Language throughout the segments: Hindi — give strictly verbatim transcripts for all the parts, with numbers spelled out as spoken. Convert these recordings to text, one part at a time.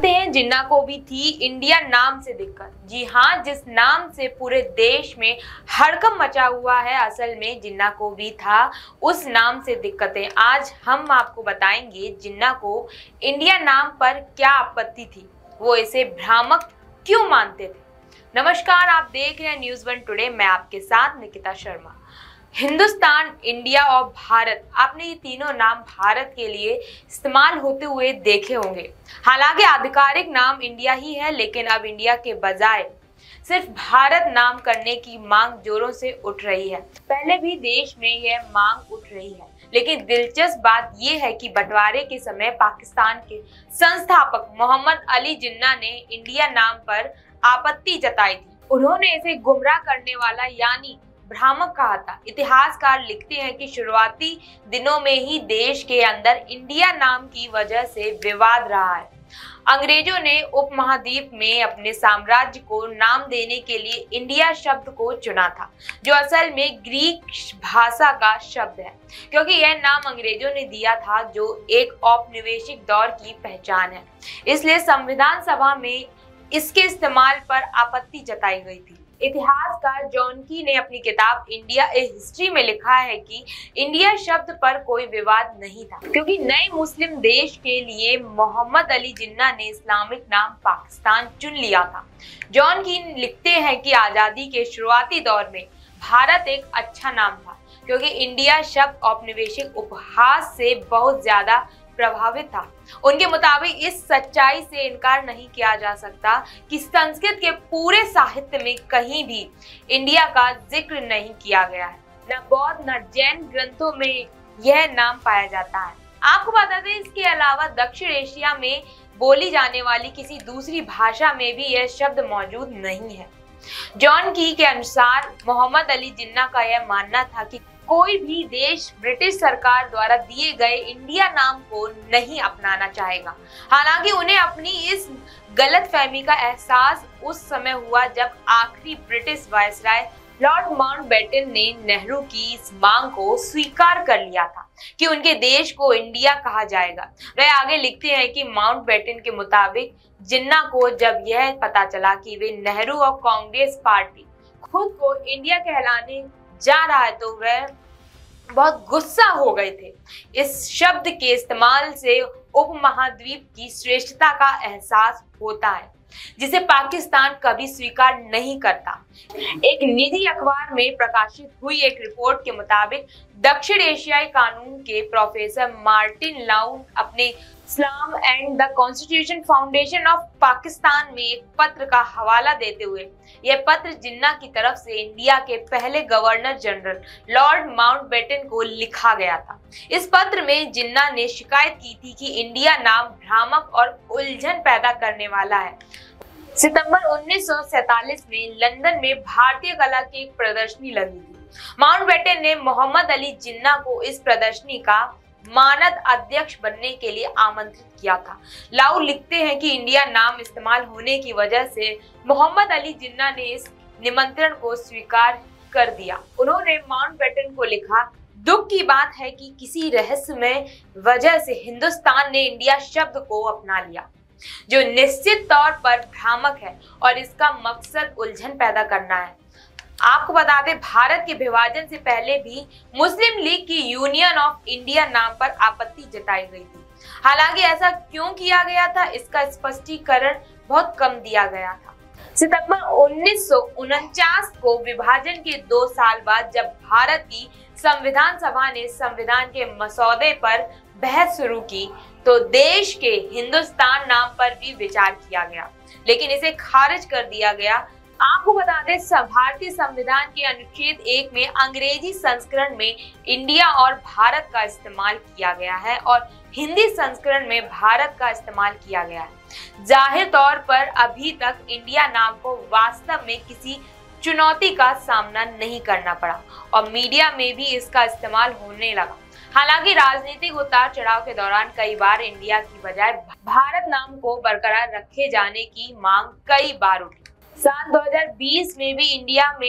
जानते हैं जिन्ना को भी थी इंडिया नाम से दिक्कत। जी हाँ, जिस नाम से पूरे देश में हड़कंप मचा हुआ है, असल में जिन्ना को भी था उस नाम से दिक्कतें। आज हम आपको बताएंगे जिन्ना को इंडिया नाम पर क्या आपत्ति थी, वो इसे भ्रामक क्यों मानते थे। नमस्कार, आप देख रहे हैं न्यूज़ वन टुडे। मैं आपके साथ निकिता शर्मा। हिंदुस्तान, इंडिया और भारत, आपने ये तीनों नाम भारत के लिए इस्तेमाल होते हुए देखे होंगे। हालांकि आधिकारिक नाम इंडिया ही है, लेकिन अब इंडिया के बजाय सिर्फ भारत नाम करने की मांग जोरों से उठ रही है। पहले भी देश में यह मांग उठ रही है, लेकिन दिलचस्प बात यह है कि बंटवारे के समय पाकिस्तान के संस्थापक मोहम्मद अली जिन्ना ने इंडिया नाम पर आपत्ति जताई थी। उन्होंने इसे गुमराह करने वाला यानी भ्रामक कहा था। इतिहासकार लिखते हैं कि शुरुआती दिनों में ही देश के अंदर इंडिया नाम की वजह से विवाद रहा है। अंग्रेजों ने उपमहाद्वीप में अपने साम्राज्य को नाम देने के लिए इंडिया शब्द को चुना था, जो असल में ग्रीक भाषा का शब्द है, क्योंकि यह नाम अंग्रेजों ने दिया था, जो एक औपनिवेशिक दौर की पहचान है। इसलिए संविधान सभा में इसके इस्तेमाल पर आपत्ति जताई गई थी। इतिहासकार जॉन की ने अपनी किताब इंडिया ए हिस्ट्री में लिखा है कि इंडिया शब्द पर कोई विवाद नहीं था, क्योंकि नए मुस्लिम देश के लिए मोहम्मद अली जिन्ना ने इस्लामिक नाम पाकिस्तान चुन लिया था। जॉन की लिखते हैं कि आजादी के शुरुआती दौर में भारत एक अच्छा नाम था, क्योंकि इंडिया शब्द औपनिवेशिक उपहास से बहुत ज्यादा प्रभावित था। उनके मुताबिक इस सच्चाई से इनकार नहीं किया जा सकता कि संस्कृत के पूरे साहित्य में कहीं भी इंडिया का जिक्र नहीं किया गया है। न बौद्ध न जैन ग्रंथों में यह नाम पाया जाता है। आपको बता दें, इसके अलावा दक्षिण एशिया में बोली जाने वाली किसी दूसरी भाषा में भी यह शब्द मौजूद नहीं है। जॉन की के अनुसार मोहम्मद अली जिन्ना का यह मानना था कि कोई भी देश ब्रिटिश सरकार द्वारा दिए गए इंडिया नाम को नहीं अपनाना चाहेगा। हालांकि उन्हें अपनी इस गलतफहमी का एहसास उस समय हुआ जब आखिरी ब्रिटिश वायसराय लॉर्ड माउंटबेटन ने नेहरू की इस मांग को स्वीकार कर लिया था कि उनके देश को इंडिया कहा जाएगा। वे आगे लिखते हैं कि माउंटबेटन के मुताबिक जिन्ना को जब यह पता चला कि वे नेहरू और कांग्रेस पार्टी खुद को इंडिया कहलाने जा रहा है, तो वह बहुत गुस्सा हो गए थे। इस शब्द के इस्तेमाल से उपमहाद्वीप की श्रेष्ठता का एहसास होता है, जिसे पाकिस्तान कभी स्वीकार नहीं करता। एक निजी अखबार में प्रकाशित हुई एक रिपोर्ट के मुताबिक दक्षिण एशियाई कानून के प्रोफेसर मार्टिन लाउ अपने Islam and the constitution foundation of Pakistan में एक पत्र का हवाला देते हुए यह पत्र जिन्ना की तरफ से इंडिया के पहले गवर्नर जनरल लॉर्ड माउंटबेटन को लिखा गया था। इस पत्र में जिन्ना ने शिकायत की थी कि इंडिया नाम भ्रामक और उलझन पैदा करने वाला है। सितंबर उन्नीस सौ सैतालीस में लंदन में भारतीय कला की एक प्रदर्शनी लगी थी। माउंटबेटन ने मोहम्मद अली जिन्ना को इस प्रदर्शनी का मानद अध्यक्ष बनने के लिए आमंत्रित किया था। लाउ लिखते हैं कि इंडिया नाम इस्तेमाल होने की वजह से मोहम्मद अली जिन्ना ने इस निमंत्रण को स्वीकार कर दिया। उन्होंने माउंटबेटन को लिखा, दुख की बात है कि किसी रहस्यमय वजह से हिंदुस्तान ने इंडिया शब्द को अपना लिया, जो निश्चित तौर पर भ्रामक है और इसका मकसद उलझन पैदा करना है। आपको बता दें, भारत के विभाजन से पहले भी मुस्लिम लीग की यूनियन ऑफ इंडिया नाम पर आपत्ति जताई गई थी। हालांकि ऐसा क्यों किया गया था, इसका स्पष्टीकरण बहुत कम दिया गया था। सितंबर उन्नीस सौ उनचास को विभाजन के दो साल बाद जब भारत की संविधान सभा ने संविधान के मसौदे पर बहस शुरू की, तो देश के हिंदुस्तान नाम पर भी विचार किया गया, लेकिन इसे खारिज कर दिया गया। आपको बता दें, भारतीय संविधान के अनुच्छेद एक में अंग्रेजी संस्करण में इंडिया और भारत का इस्तेमाल किया गया है और हिंदी संस्करण में भारत का इस्तेमाल किया गया है। जाहिर तौर पर अभी तक इंडिया नाम को वास्तव में किसी चुनौती का सामना नहीं करना पड़ा और मीडिया में भी इसका इस्तेमाल होने लगा। हालांकि राजनीतिक उतार चढ़ाव के दौरान कई बार इंडिया की बजाय भारत नाम को बरकरार रखे जाने की मांग कई बार उठी। साल दो हज़ार बीस में भी इंडिया में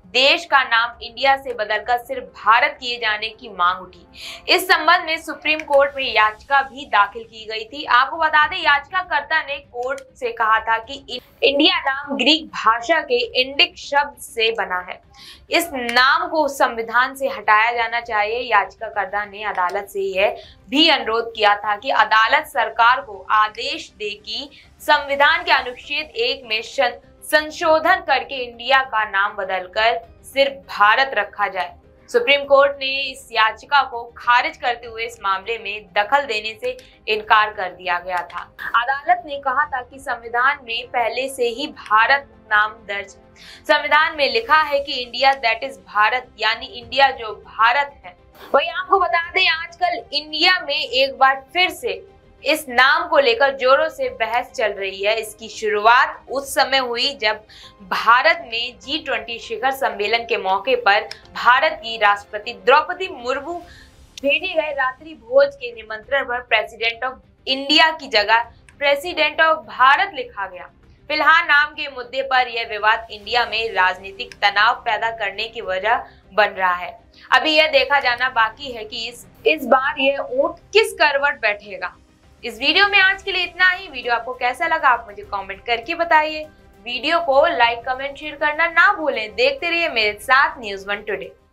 देश का नाम इंडिया से बदलकर सिर्फ भारत किए जाने की मांग उठी। इस संबंध में सुप्रीम कोर्ट में याचिका भी दाखिल की गई थी। आपको बता दें, याचिकाकर्ता ने कोर्ट से कहा था कि इंडिया नाम ग्रीक भाषा के इंडिक शब्द से बना है, इस नाम को संविधान से हटाया जाना चाहिए। याचिकाकर्ता ने अदालत से यह भी अनुरोध किया था कि अदालत सरकार को आदेश दे कि संविधान के अनुच्छेद एक में संशोधन करके इंडिया का नाम बदलकर सिर्फ भारत रखा जाए। सुप्रीम कोर्ट ने इस याचिका को खारिज करते हुए इस मामले में दखल देने से इनकार कर दिया गया था। अदालत ने कहा था कि संविधान में पहले से ही भारत नाम दर्ज है। संविधान में लिखा है कि इंडिया दैट इज भारत, यानी इंडिया जो भारत है। वही आपको बता दें, आजकल इंडिया में एक बार फिर से इस नाम को लेकर जोरों से बहस चल रही है। इसकी शुरुआत उस समय हुई जब भारत में जी ट्वेंटी शिखर सम्मेलन के मौके पर भारत की राष्ट्रपति द्रौपदी मुर्मू भेजे गए रात्रि भोज के निमंत्रण पर प्रेसिडेंट ऑफ इंडिया की जगह प्रेसिडेंट ऑफ भारत लिखा गया। फिलहाल नाम के मुद्दे पर यह विवाद इंडिया में राजनीतिक तनाव पैदा करने की वजह बन रहा है। अभी यह देखा जाना बाकी है कि इस इस बार यह ऊंट किस करवट बैठेगा। इस वीडियो में आज के लिए इतना ही। वीडियो आपको कैसा लगा आप मुझे कमेंट करके बताइए। वीडियो को लाइक कमेंट शेयर करना ना भूलें। देखते रहिए मेरे साथ न्यूज़ वन टुडे।